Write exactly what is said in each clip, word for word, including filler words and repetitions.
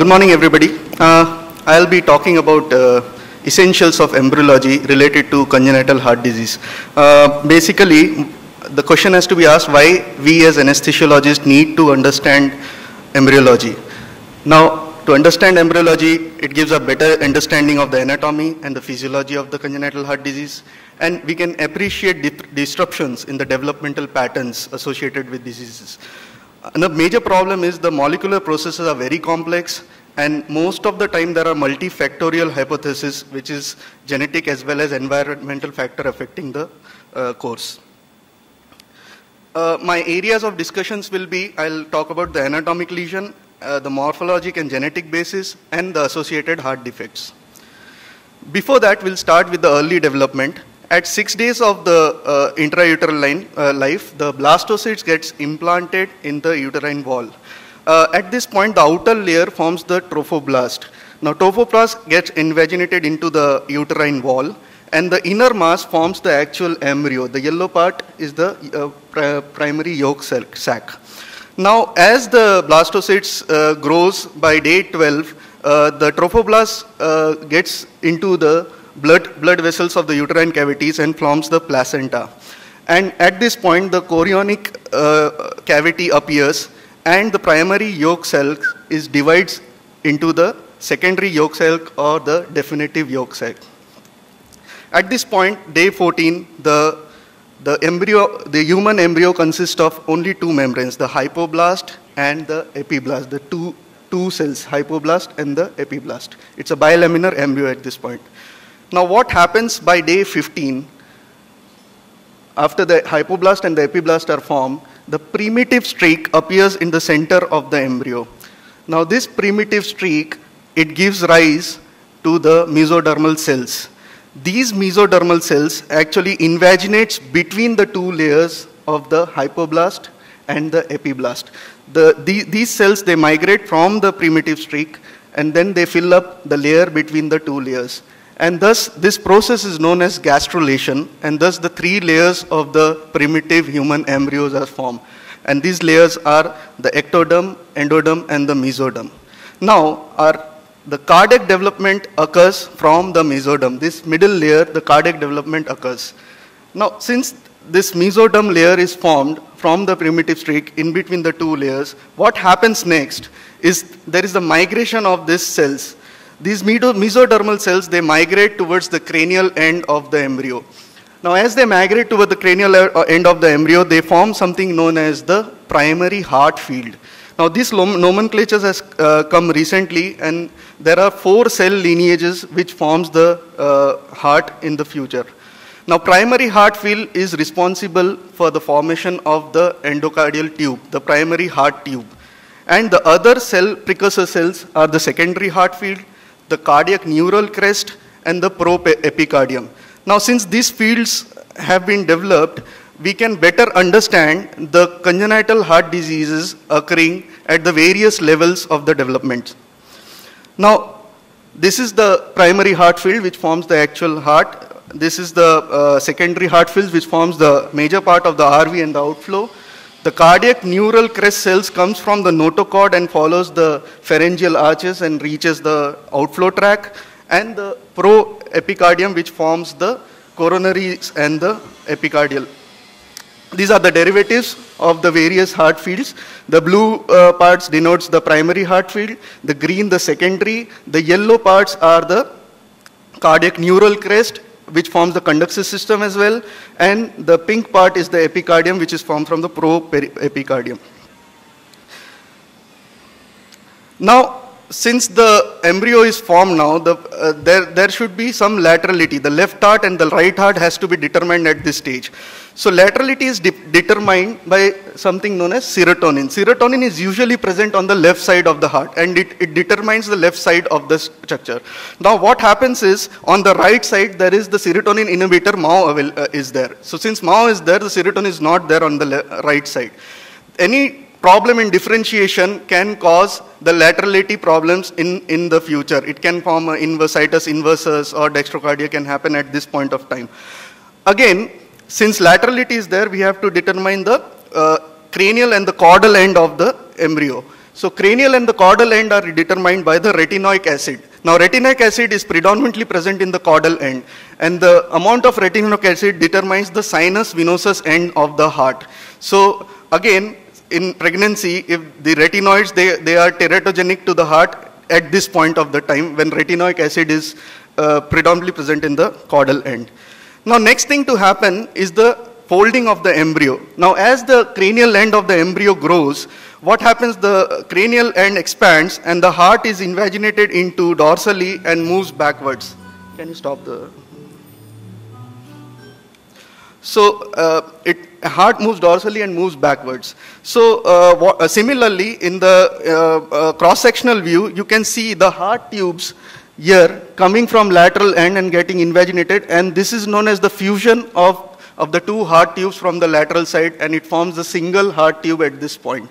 morning, everybody. Uh, I'll be talking about uh, essentials of embryology related to congenital heart disease. Uh, basically, the question has to be asked why we as anesthesiologists need to understand embryology. Now, to understand embryology, it gives a better understanding of the anatomy and the physiology of the congenital heart disease, and we can appreciate di disruptions in the developmental patterns associated with diseases. And the major problem is the molecular processes are very complex, and most of the time there are multifactorial hypotheses, which is genetic as well as environmental factor affecting the uh, course. Uh, my areas of discussions will be, I'll talk about the anatomic lesion, uh, the morphologic and genetic basis, and the associated heart defects. Before that, we'll start with the early development. At six days of the uh, intrauterine line, uh, life, the blastocysts gets implanted in the uterine wall. Uh, at this point, the outer layer forms the trophoblast. Now, trophoblast gets invaginated into the uterine wall, and the inner mass forms the actual embryo. The yellow part is the uh, pri primary yolk sac. Now, as the blastocysts uh, grows by day twelve, uh, the trophoblast uh, gets into the blood, blood vessels of the uterine cavities and forms the placenta. And at this point, the chorionic uh, cavity appears, and the primary yolk cell is divides into the secondary yolk cell or the definitive yolk cell. At this point, day fourteen, the, the embryo, the human embryo consists of only two membranes, the hypoblast and the epiblast, the two, two cells, hypoblast and the epiblast. It's a bilaminar embryo at this point. Now, what happens by day fifteen, after the hypoblast and the epiblast are formed, the primitive streak appears in the center of the embryo. Now, this primitive streak, it gives rise to the mesodermal cells. These mesodermal cells actually invaginates between the two layers of the hypoblast and the epiblast. The, the, these cells, they migrate from the primitive streak, and then they fill up the layer between the two layers. And thus, this process is known as gastrulation, and thus the three layers of the primitive human embryos are formed. And these layers are the ectoderm, endoderm, and the mesoderm. Now, our, the cardiac development occurs from the mesoderm. This middle layer, the cardiac development occurs. Now, since this mesoderm layer is formed from the primitive streak in between the two layers, what happens next is there is the migration of these cells. These mesodermal cells, they migrate towards the cranial end of the embryo. Now, as they migrate toward the cranial end of the embryo, they form something known as the primary heart field. Now, this nomenclature has uh, come recently, and there are four cell lineages which forms the uh, heart in the future. Now, primary heart field is responsible for the formation of the endocardial tube, the primary heart tube. And the other cell precursor cells are the secondary heart field, the cardiac neural crest, and the pro-epicardium. Now, since these fields have been developed, we can better understand the congenital heart diseases occurring at the various levels of the development. Now, this is the primary heart field which forms the actual heart. This is the uh, secondary heart field which forms the major part of the R V and the outflow. The cardiac neural crest cells comes from the notochord and follows the pharyngeal arches and reaches the outflow tract, and the pro-epicardium which forms the coronaries and the epicardial. These are the derivatives of the various heart fields. The blue uh, parts denotes the primary heart field, the green the secondary, the yellow parts are the cardiac neural crest which forms the conductive system as well, and the pink part is the epicardium which is formed from the pro-epicardium. Now, since the embryo is formed now, the, uh, there, there should be some laterality. The left heart and the right heart has to be determined at this stage. So laterality is de determined by something known as serotonin. Serotonin is usually present on the left side of the heart, and it, it determines the left side of the structure. Now what happens is, on the right side there is the serotonin inhibitor M A O uh, is there. So since M A O is there, the serotonin is not there on the right side. Any problem in differentiation can cause the laterality problems in, in the future. It can form inversitus inversus, or dextrocardia can happen at this point of time. Again, since laterality is there, we have to determine the uh, cranial and the caudal end of the embryo. So cranial and the caudal end are determined by the retinoic acid. Now retinoic acid is predominantly present in the caudal end, and the amount of retinoic acid determines the sinus venosus end of the heart. So again, in pregnancy, if the retinoids, they, they are teratogenic to the heart at this point of the time when retinoic acid is uh, predominantly present in the caudal end. Now next thing to happen is the folding of the embryo. Now as the cranial end of the embryo grows, what happens, the cranial end expands and the heart is invaginated into dorsally and moves backwards. Can you stop the... So uh, it heart moves dorsally and moves backwards. So uh, what, uh, similarly, in the uh, uh, cross-sectional view, you can see the heart tubes here coming from lateral end and getting invaginated, and this is known as the fusion of, of the two heart tubes from the lateral side, and it forms a single heart tube at this point.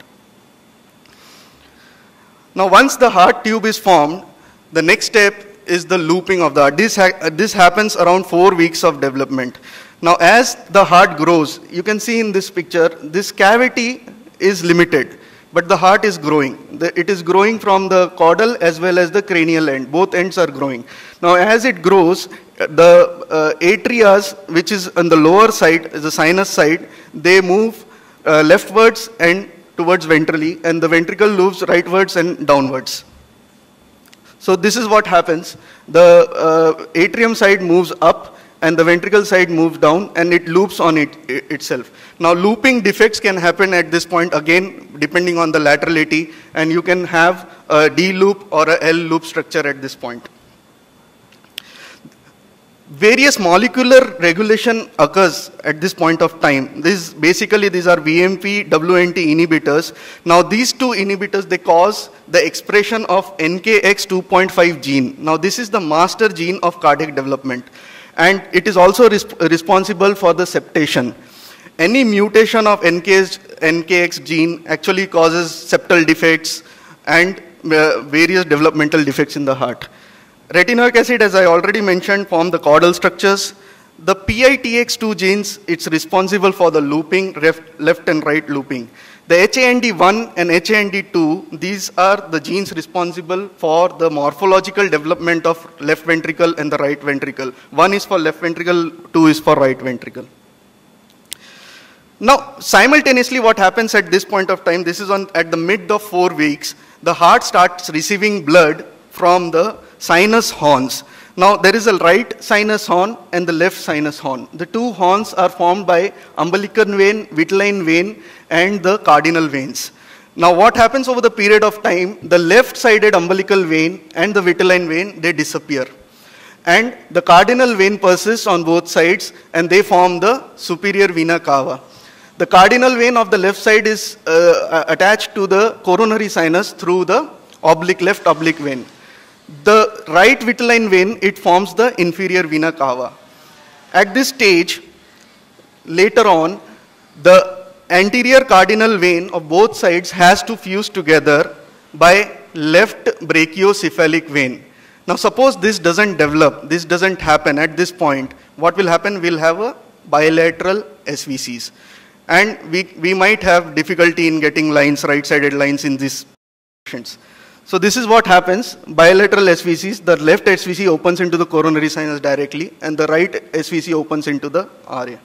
Now once the heart tube is formed, the next step is the looping of the heart. This, ha this happens around four weeks of development. Now as the heart grows, you can see in this picture, this cavity is limited, but the heart is growing. The, it is growing from the caudal as well as the cranial end. Both ends are growing. Now as it grows, the uh, atrias, which is on the lower side, the sinus side, they move uh, leftwards and towards ventrally, and the ventricle moves rightwards and downwards. So this is what happens. The uh, atrium side moves up, and the ventricle side moves down, and it loops on it, it itself. Now looping defects can happen at this point, again depending on the laterality, and you can have a D loop or a L loop structure at this point. Various molecular regulation occurs at this point of time. This basically these are V M P, W N T inhibitors. Now these two inhibitors, they cause the expression of N K X two point five gene. Now this is the master gene of cardiac development, and it is also resp responsible for the septation. Any mutation of N K X gene actually causes septal defects and uh, various developmental defects in the heart. Retinoic acid, as I already mentioned, form the caudal structures. The P I T X two genes, it's responsible for the looping, left, left and right looping. The H A N D one and H A N D two, these are the genes responsible for the morphological development of left ventricle and the right ventricle. One is for left ventricle, two is for right ventricle. Now, simultaneously what happens at this point of time, this is on at the mid of four weeks, the heart starts receiving blood from the sinus horns. Now there is a right sinus horn and the left sinus horn. The two horns are formed by umbilical vein, vitelline vein, and the cardinal veins. Now what happens over the period of time, the left-sided umbilical vein and the vitelline vein, they disappear. And the cardinal vein persists on both sides, and they form the superior vena cava. The cardinal vein of the left side is uh, attached to the coronary sinus through the oblique left oblique vein. The right vitelline vein, it forms the inferior vena cava. At this stage, later on, the anterior cardinal vein of both sides has to fuse together by left brachiocephalic vein. Now suppose this doesn't develop, this doesn't happen at this point, what will happen? We'll have a bilateral S V Cs. And we, we might have difficulty in getting lines, right-sided lines in these patients. So this is what happens, bilateral S V Cs, the left S V C opens into the coronary sinus directly, and the right S V C opens into the R A.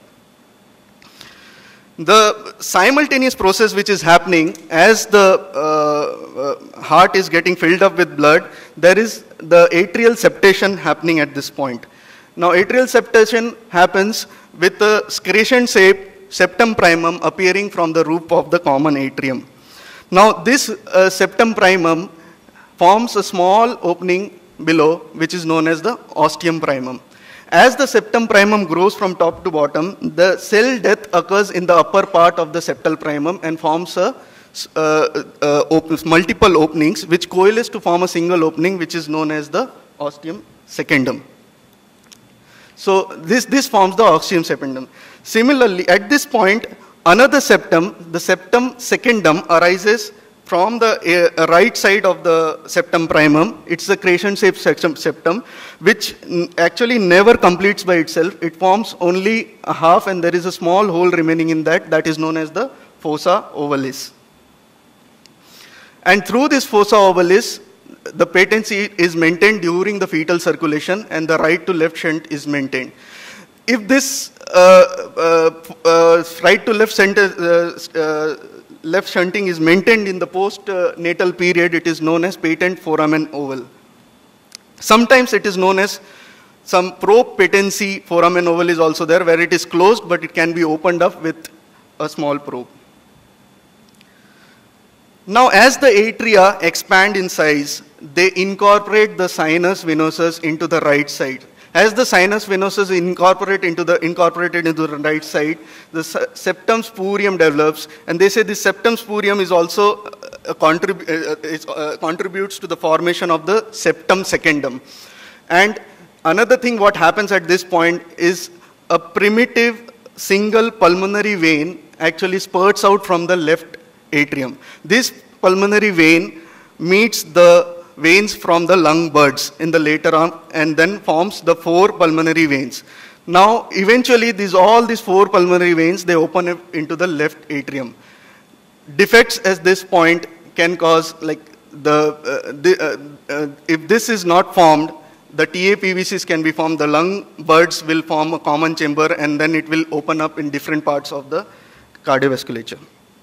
The simultaneous process which is happening as the uh, uh, heart is getting filled up with blood, there is the atrial septation happening at this point. Now atrial septation happens with a scratch-shaped septum primum appearing from the roof of the common atrium. Now this uh, septum primum forms a small opening below, which is known as the ostium primum. As the septum primum grows from top to bottom, the cell death occurs in the upper part of the septal primum and forms a, uh, uh, opens, multiple openings which coalesce to form a single opening, which is known as the ostium secundum. So this, this forms the ostium secundum. Similarly, at this point, another septum, the septum secundum, arises from the uh, right side of the septum primum. It's a crescent-shaped septum, which actually never completes by itself. It forms only a half, and there is a small hole remaining in that. That is known as the fossa ovalis. And through this fossa ovalis, the patency is maintained during the fetal circulation and the right to left shunt is maintained. If this uh, uh, uh, right to left, center, uh, uh, left shunting is maintained in the post-natal period, it is known as patent foramen oval. Sometimes it is known as some probe patency foramen oval is also there, where it is closed, but it can be opened up with a small probe. Now, as the atria expand in size, they incorporate the sinus venosus into the right side. As the sinus venosus incorporate into the, incorporated into the right side, the septum spurium develops, and they say this septum spurium is also a contrib uh, is, uh, contributes to the formation of the septum secundum. And another thing what happens at this point is a primitive single pulmonary vein actually spurts out from the left atrium. This pulmonary vein meets the veins from the lung buds in the later on and then forms the four pulmonary veins. Now, eventually, these, all these four pulmonary veins, they open up into the left atrium. Defects at this point can cause, like, the, uh, the uh, uh, if this is not formed, the T A P V Cs can be formed, the lung buds will form a common chamber, and then it will open up in different parts of the cardiovasculature.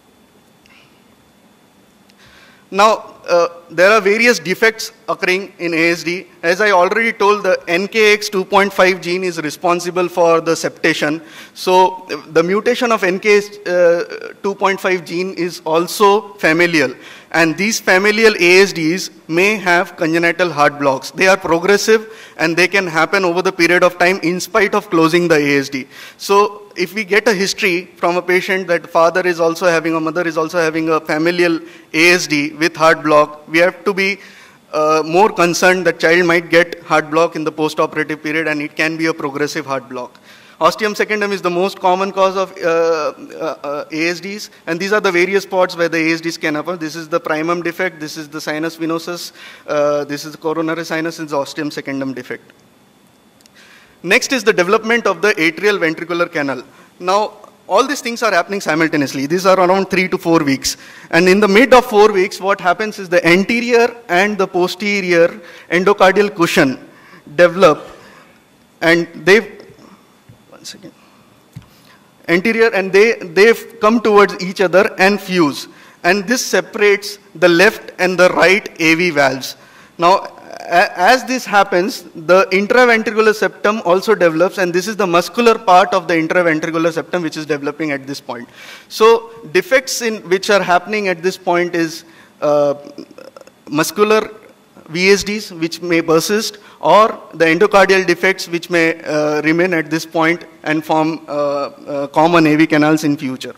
Now, uh, there are various defects occurring in A S D. As I already told, the N K X two point five gene is responsible for the septation. So, the mutation of N K X two point five gene is also familial. And these familial A S Ds may have congenital heart blocks. They are progressive and they can happen over the period of time in spite of closing the A S D. So, if we get a history from a patient that father is also having, a mother is also having a familial A S D with heart block, we have to be uh, more concerned that child might get heart block in the post-operative period, and it can be a progressive heart block. Ostium secundum is the most common cause of uh, uh, uh, A S Ds, and these are the various spots where the A S Ds can happen. This is the primum defect, this is the sinus venosus, uh, this is the coronary sinus, and the ostium secundum defect. Next is the development of the atrial ventricular canal. Now, all these things are happening simultaneously. These are around three to four weeks. And in the mid of four weeks, what happens is the anterior and the posterior endocardial cushion develop, and they, one second, anterior, and they, they've come towards each other and fuse. And this separates the left and the right A V valves. Now, as this happens, the intraventricular septum also develops, and this is the muscular part of the intraventricular septum which is developing at this point. So, defects in which are happening at this point is uh, muscular V S Ds which may persist, or the endocardial defects which may uh, remain at this point and form uh, uh, common A V canals in future.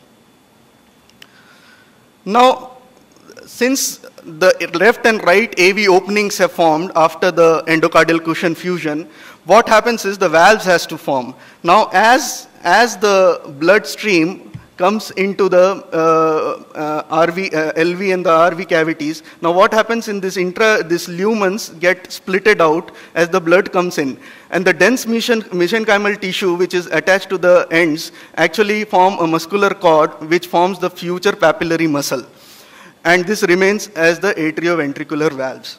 Now, since the left and right A V openings have formed after the endocardial cushion fusion, what happens is the valves has to form. Now, as, as the blood stream comes into the uh, uh, R V, uh, L V and the R V cavities, now what happens in this intra, this lumens get splitted out as the blood comes in. And the dense mesenchymal tissue which is attached to the ends actually form a muscular cord which forms the future papillary muscle. And this remains as the atrioventricular valves.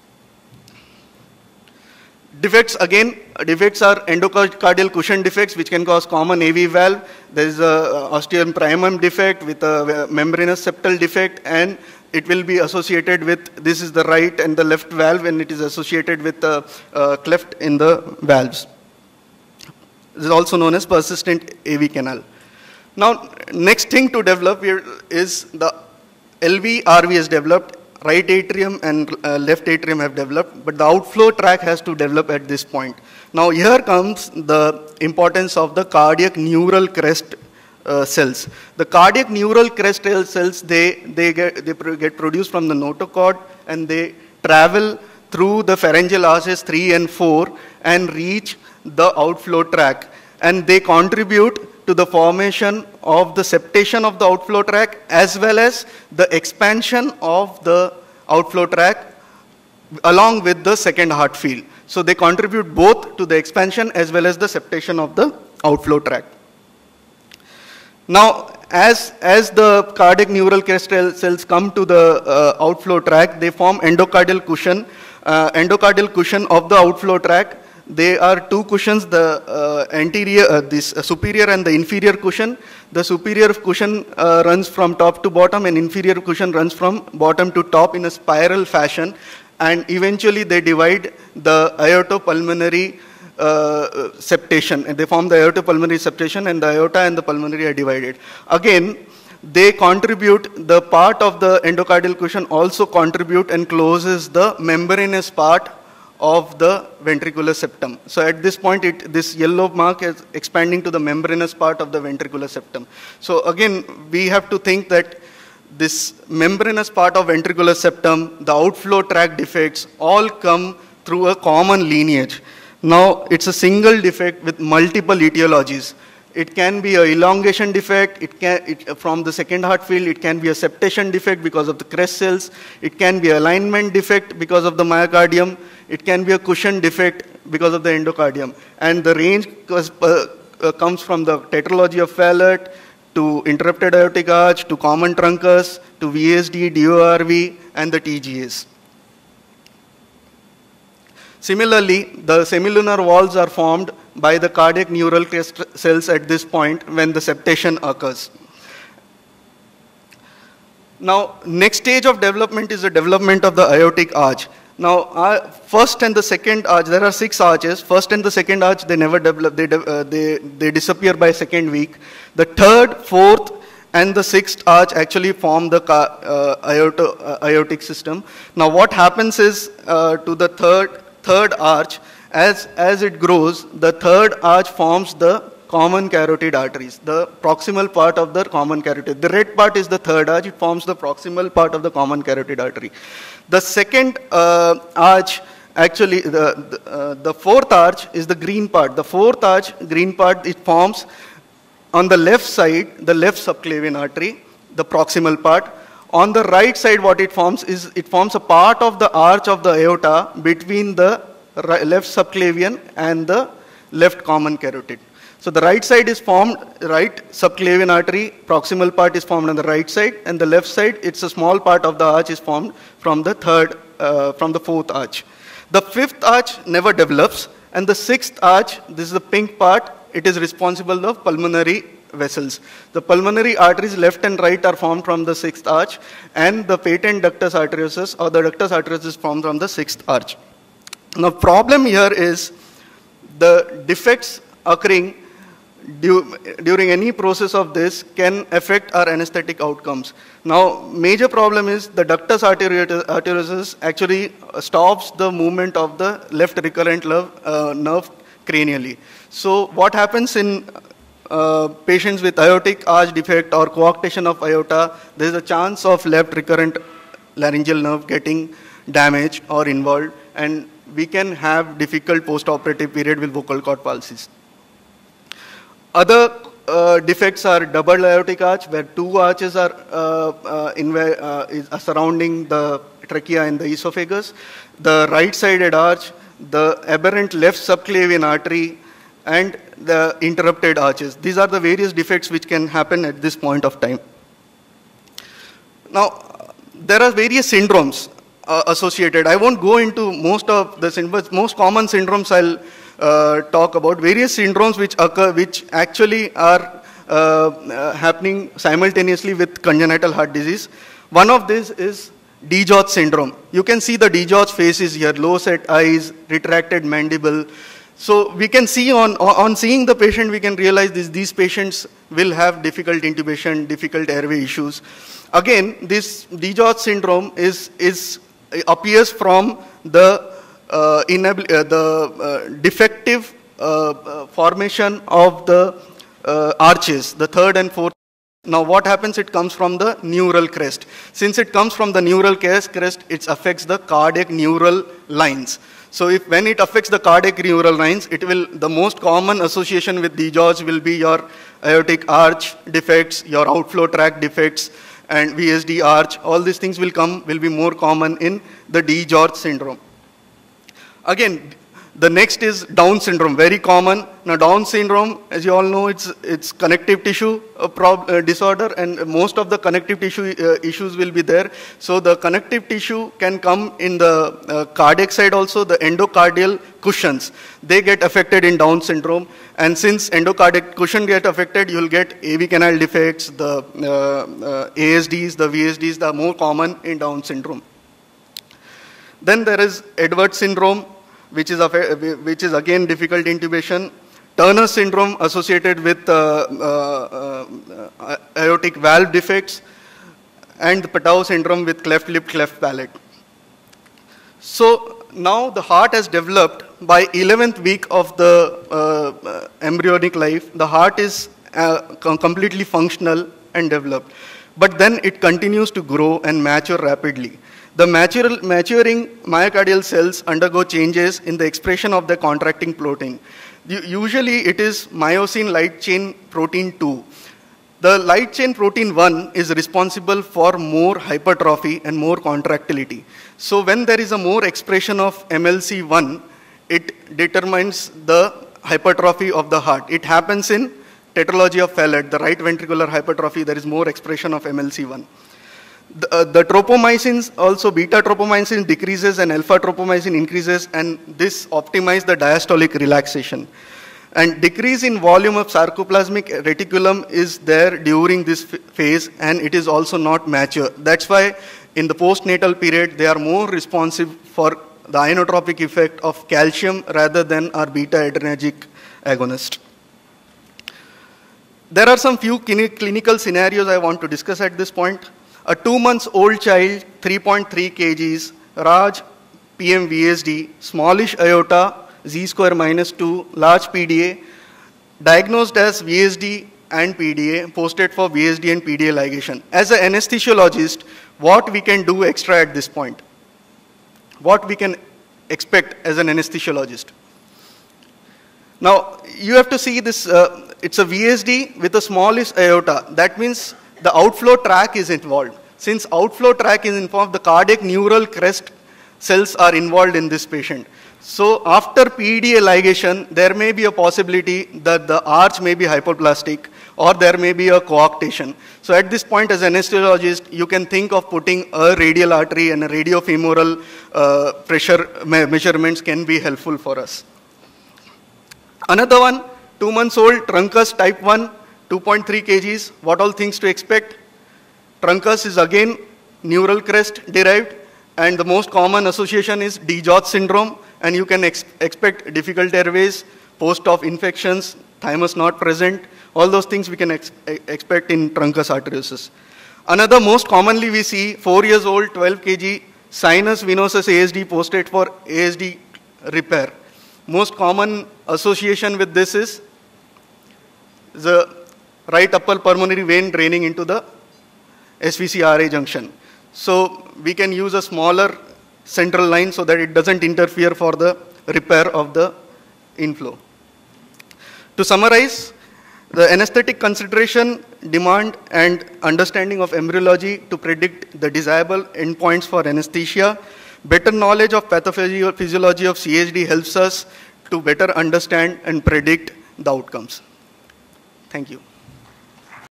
Defects, again, defects are endocardial cushion defects which can cause common A V valve. There is a ostium primum defect with a membranous septal defect, and it will be associated with, this is the right and the left valve, and it is associated with a, a cleft in the valves. This is also known as persistent A V canal. Now, next thing to develop here is the L V, R V has developed, right atrium and uh, left atrium have developed, but the outflow tract has to develop at this point. Now here comes the importance of the cardiac neural crest uh, cells. The cardiac neural crest cells, they, they, get, they pro get produced from the notochord, and they travel through the pharyngeal arches three and four and reach the outflow tract, and they contribute to the formation of the septation of the outflow tract as well as the expansion of the outflow tract along with the second heart field. So they contribute both to the expansion as well as the septation of the outflow tract. Now, as, as the cardiac neural crest cells come to the uh, outflow tract, they form endocardial cushion, uh, endocardial cushion of the outflow tract. They are two cushions, the uh, anterior, uh, this uh, superior and the inferior cushion. The superior cushion uh, runs from top to bottom, and inferior cushion runs from bottom to top in a spiral fashion. And eventually they divide the aortopulmonary uh, septation. And they form the aortopulmonary septation, and the aorta and the pulmonary are divided. Again, they contribute, the part of the endocardial cushion also contribute and closes the membranous part of the ventricular septum. So at this point, it, this yellow mark is expanding to the membranous part of the ventricular septum. So again, we have to think that this membranous part of ventricular septum, the outflow tract defects, all come through a common lineage. Now, it's a single defect with multiple etiologies. It can be an elongation defect. It can, it, from the second heart field, it can be a septation defect because of the crest cells. It can be alignment defect because of the myocardium. It can be a cushion defect because of the endocardium. And the range was, uh, uh, comes from the tetralogy of Fallot to interrupted aortic arch, to common truncus, to V S D, D O R V, and the T G S. Similarly, the semilunar walls are formed by the cardiac neural crest cells at this point when the septation occurs. Now, next stage of development is the development of the aortic arch. Now, uh, first and the second arch, there are six arches. First and the second arch, they never develop, they, de uh, they, they disappear by second week. The third, fourth, and the sixth arch actually form the uh, aorto, uh, aortic system. Now, what happens is uh, to the third, third arch, as, as it grows, the third arch forms the common carotid arteries, the proximal part of the common carotid. The red part is the third arch, it forms the proximal part of the common carotid artery. The second uh, arch, actually, the, the, uh, the fourth arch is the green part. The fourth arch, green part, it forms on the left side, the left subclavian artery, the proximal part. On the right side, what it forms is, it forms a part of the arch of the aorta between the right, left subclavian and the left common carotid. So the right side is formed, right subclavian artery, proximal part is formed on the right side, and the left side, it's a small part of the arch is formed from the third, uh, from the fourth arch. The fifth arch never develops, and the sixth arch, this is the pink part, it is responsible of pulmonary vessels. The pulmonary arteries left and right are formed from the sixth arch, and the patent ductus arteriosus or the ductus arteriosus is formed from the sixth arch. Now, problem here is the defects occurring du during any process of this can affect our anesthetic outcomes. Now, major problem is the ductus arteriosus actually stops the movement of the left recurrent nerve, uh, nerve cranially. So, what happens in uh, patients with aortic arch defect or coarctation of aorta, there is a chance of left recurrent laryngeal nerve getting damaged or involved, and we can have difficult post-operative period with vocal cord palsies. Other uh, defects are double aortic arch, where two arches are, uh, uh, in, uh, is, are surrounding the trachea and the esophagus. The right-sided arch, the aberrant left subclavian artery, and the interrupted arches. These are the various defects which can happen at this point of time. Now, there are various syndromes uh, associated. I won't go into most of the syndromes. Most common syndromes I'll uh, talk about. Various syndromes which occur, which actually are uh, uh, happening simultaneously with congenital heart disease. One of these is DiGeorge syndrome. You can see the DiGeorge faces here, low set eyes, retracted mandible. So we can see on, on seeing the patient, we can realize this, these patients will have difficult intubation, difficult airway issues. Again, this DiGeorge syndrome is, is, appears from the, uh, enable, uh, the uh, defective uh, uh, formation of the uh, arches, the third and fourth. Now what happens, it comes from the neural crest. Since it comes from the neural crest, it affects the cardiac neural lines. So if when it affects the cardiac neural lines, it will, the most common association with DiGeorge will be your aortic arch defects, your outflow tract defects, and V S D arch. All these things will come, will be more common in the DiGeorge syndrome. Again, The next is Down syndrome, very common. Now Down syndrome, as you all know, it's, it's connective tissue uh, prob uh, disorder, and most of the connective tissue uh, issues will be there. So the connective tissue can come in the uh, cardiac side also, the endocardial cushions. They get affected in Down syndrome, and since endocardial cushion get affected, you'll get A V canal defects, the uh, uh, A S Ds, the V S Ds, the more common in Down syndrome. Then there is Edwards syndrome, which is, which is again difficult intubation. Turner syndrome associated with uh, uh, uh, aortic valve defects, and Patau syndrome with cleft lip, cleft palate. So now the heart has developed by eleventh week of the uh, uh, embryonic life. The heart is uh, com completely functional and developed. But then it continues to grow and mature rapidly. The matural, maturing myocardial cells undergo changes in the expression of the contracting protein. Usually it is myosin light chain protein two. The light chain protein one is responsible for more hypertrophy and more contractility. So when there is a more expression of M L C one, it determines the hypertrophy of the heart. It happens in tetralogy of Fallot, the right ventricular hypertrophy, there is more expression of M L C one. The, uh, the tropomycins, also beta tropomycin decreases and alpha tropomycin increases, and this optimizes the diastolic relaxation. And decrease in volume of sarcoplasmic reticulum is there during this phase, and it is also not mature. That's why in the postnatal period, they are more responsive for the inotropic effect of calcium rather than our beta adrenergic agonist. There are some few clinical scenarios I want to discuss at this point. A two months old child, three point three kilograms, Raj, P M V S D, smallish aorta, Z square minus two, large P D A, diagnosed as V S D and P D A, posted for V S D and P D A ligation. As an anesthesiologist, what we can do extra at this point? What we can expect as an anesthesiologist? Now, you have to see this, uh, it's a V S D with a smallish aorta. That means the outflow tract is involved. Since outflow tract is involved, the cardiac neural crest cells are involved in this patient. So after P D A ligation, there may be a possibility that the arch may be hypoplastic, or there may be a coarctation. So at this point, as an anesthesiologist, you can think of putting a radial artery, and a radiofemoral uh, pressure me measurements can be helpful for us. Another one, two months old, truncus type one, two point three kilograms. What all things to expect? Truncus is again neural crest derived, and the most common association is DiGeorge syndrome, and you can ex expect difficult airways, post-op infections, thymus not present. All those things we can ex expect in truncus arteriosus. Another most commonly we see, four years old, twelve kilograms, sinus venosus A S D posted for A S D repair. Most common association with this is the right upper pulmonary vein draining into the S V C R A junction. So we can use a smaller central line so that it doesn't interfere for the repair of the inflow. To summarize, the anesthetic consideration, demand, and understanding of embryology to predict the desirable endpoints for anesthesia. Better knowledge of pathophysiology of C H D helps us to better understand and predict the outcomes. Thank you.